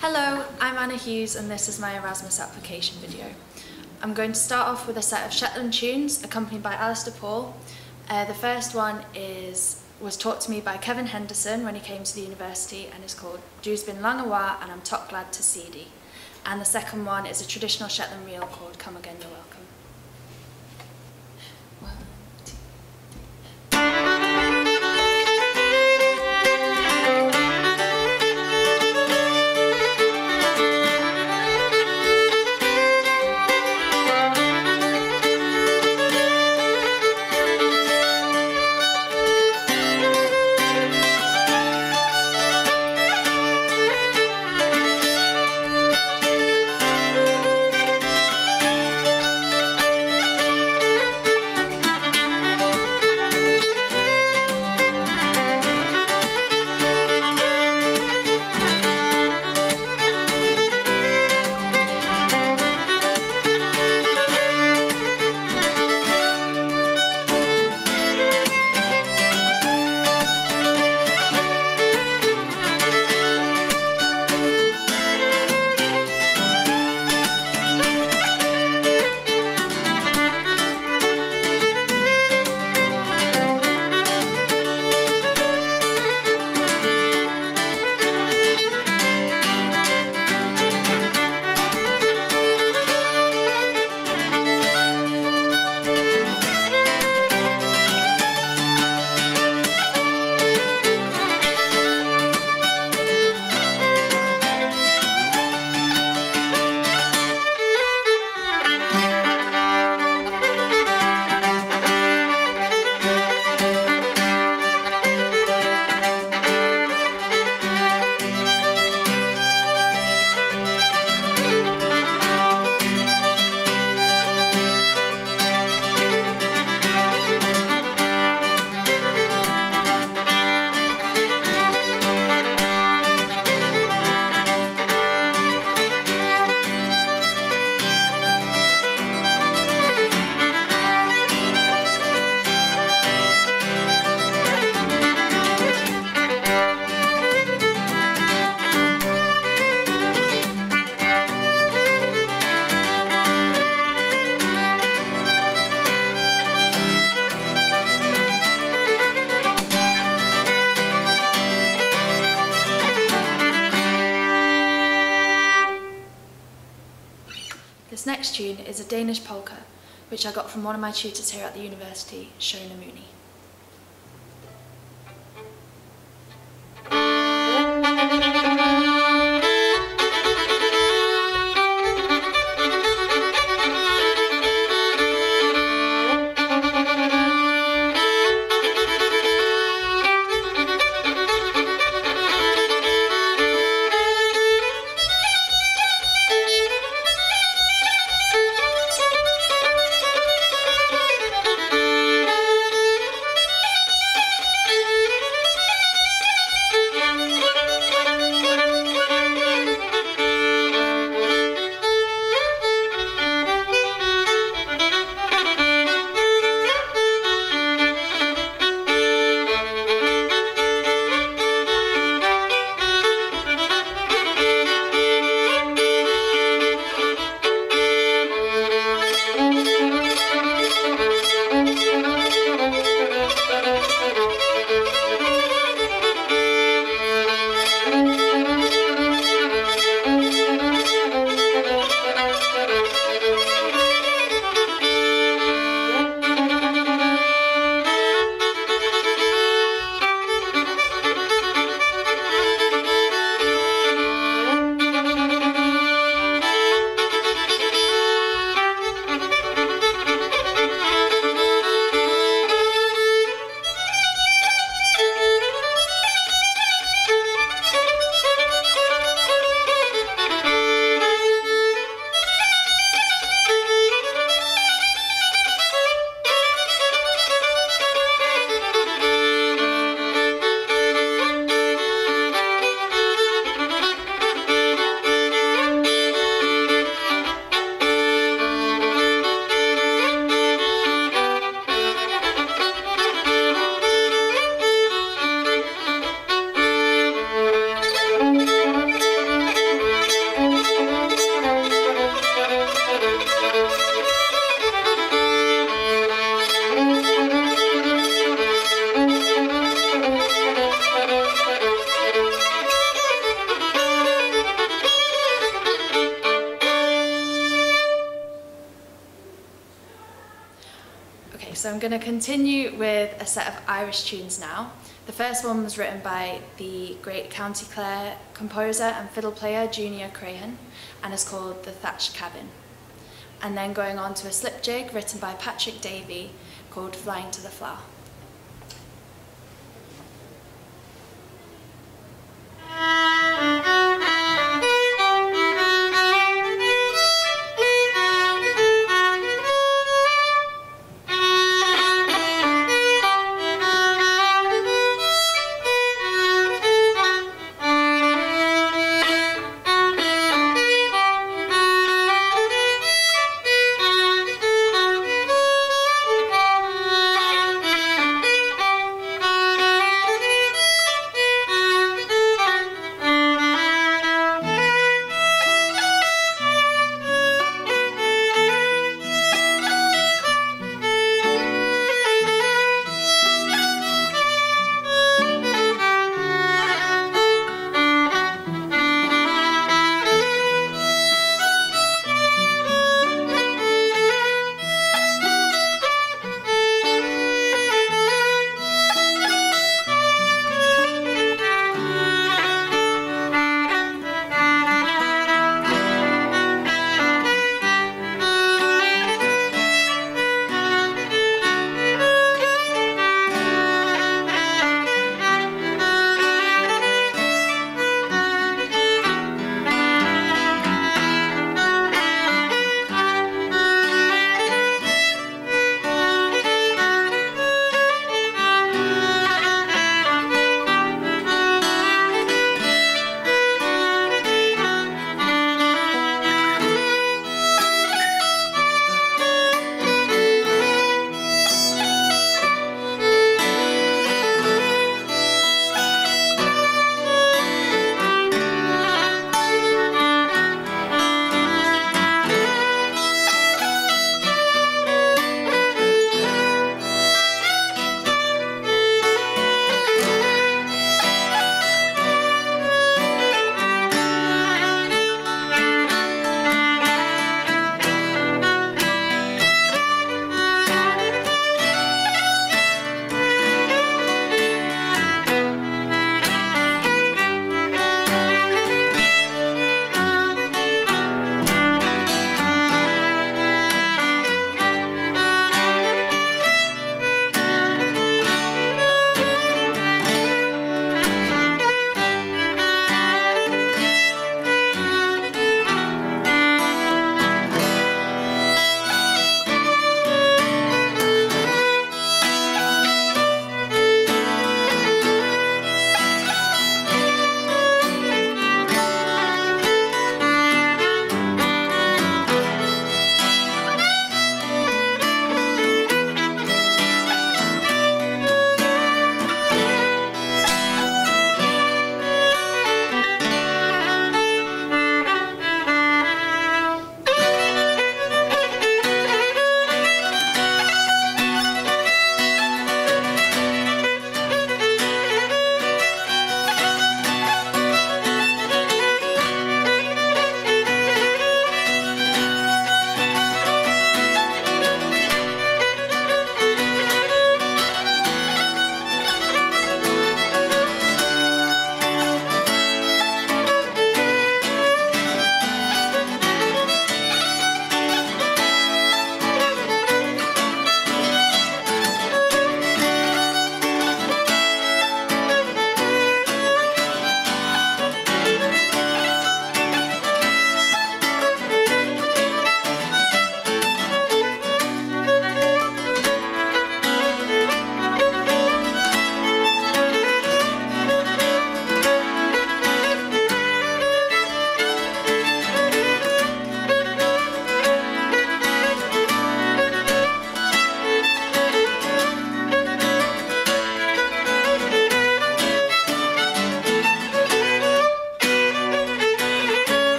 Hello, I'm Anna Hughes and this is my Erasmus application video. I'm going to start off with a set of Shetland tunes accompanied by Alistair Paul. The first one was taught to me by Kevin Henderson when he came to the university and is called Du's Been Lang Awa and I'm Tot Glad to See Thee. And the second one is a traditional Shetland reel called Come Again You're Welcome. This next tune is a Danish Polka, which I got from one of my tutors here at the university, Shona Mooney. so I'm going to continue with a set of Irish tunes now. The first one was written by the great County Clare composer and fiddle player Junior Crehan and is called The Thatched Cabin. And then going on to a slip jig written by Patrick Davey called Flying to the Flower.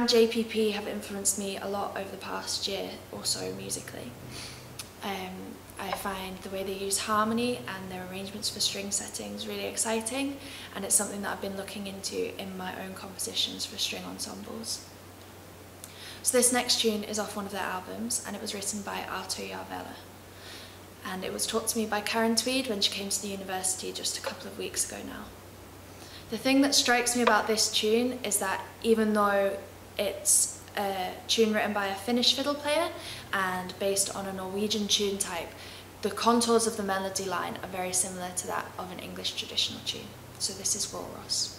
and JPP have influenced me a lot over the past year or so musically. I find the way they use harmony and their arrangements for string settings really exciting, and it's something that I've been looking into in my own compositions for string ensembles. So this next tune is off one of their albums, and it was written by Arto Jarvela. And it was taught to me by Karen Tweed when she came to the university just a couple of weeks ago now. The thing that strikes me about this tune is that even though it's a tune written by a Finnish fiddle player and based on a Norwegian tune type, the contours of the melody line are very similar to that of an English traditional tune. So this is Walrus.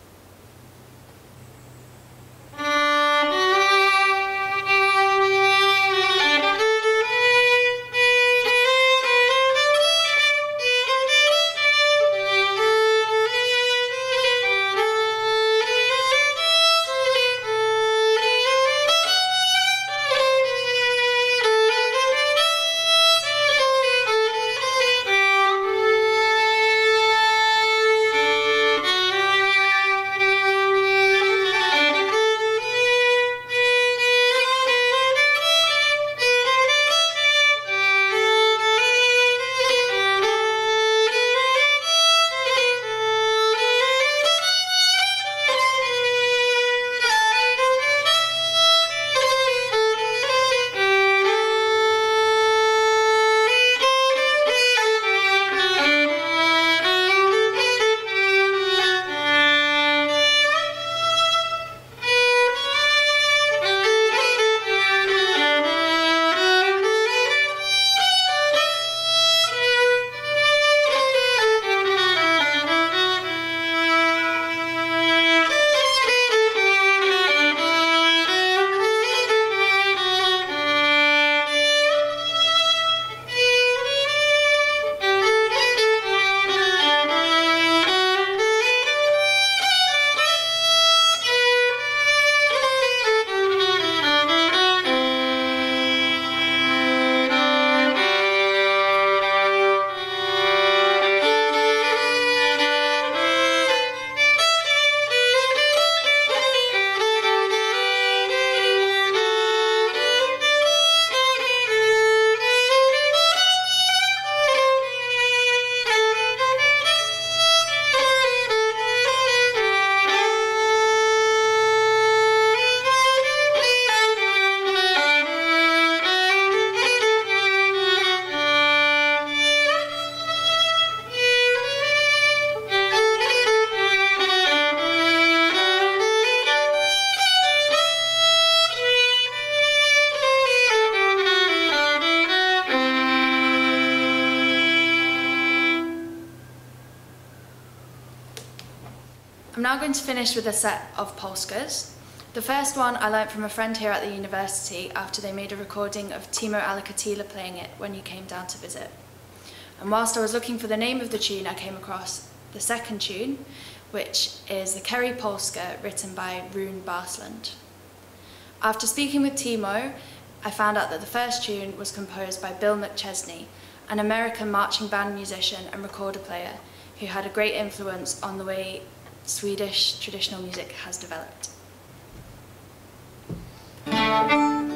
I'm now going to finish with a set of polskas. The first one I learnt from a friend here at the university after they made a recording of Timo Alicatila playing it when he came down to visit. And whilst I was looking for the name of the tune, I came across the second tune, which is the Kerry Polska written by Rune Barsland. After speaking with Timo, I found out that the first tune was composed by Bill McChesney, an American marching band musician and recorder player who had a great influence on the way Swedish traditional music has developed.